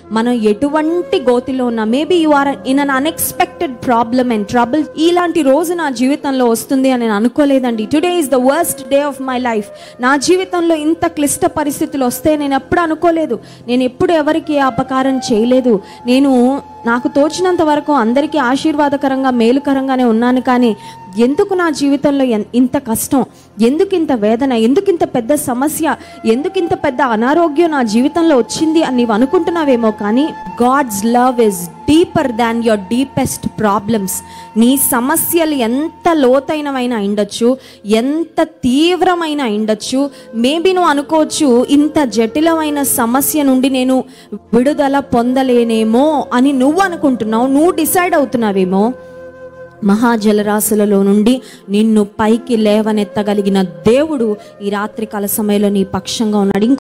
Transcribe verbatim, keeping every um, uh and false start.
మనం ఎటువంటి గోతిలో ఉన్నా, maybe you are in an unexpected problem and trouble, ఇలాంటి రోజు నా జీవితంలో వస్తుంది అని నేను అనుకోలేదండి. Today is the worst day of my life. నా జీవితంలో ఇంత క్లిష్ట పరిస్థితులు వస్తే నేను ఎప్పుడు అనుకోలేదు. నేను ఎప్పుడు ఎవరికి అపకారం చేయలేదు. నేను నాకు తోచినంత వరకు అందరికీ ఆశీర్వాదకరంగా మేలుకరంగానే ఉన్నాను. కానీ ఎందుకు నా జీవితంలో ఇంత కష్టం, ఎందుకు ఇంత వేదన, ఎందుకు ఇంత పెద్ద సమస్య, ఎందుకు ఇంత పెద్ద అనారోగ్యం నా జీవితంలో వచ్చింది అని నీవు అనుకుంటున్నావేమో. కానీ God's love is deeper than your deepest problems. నీ సమస్యలు ఎంత లోతైనవైనా ఉండొచ్చు, ఎంత తీవ్రమైన ఉండొచ్చు. మేబీ నువ్వు అనుకోవచ్చు, ఇంత జటిలమైన సమస్య నుండి నేను విడుదల పొందలేనేమో అని నువ్వు అనుకుంటున్నావు, నువ్వు డిసైడ్ అవుతున్నావేమో. మహాజలరాశులలో నుండి నిన్ను పైకి లేవనెత్తగలిగిన దేవుడు ఈ రాత్రికాల సమయంలో నీ పక్షంగా ఉన్నాడు.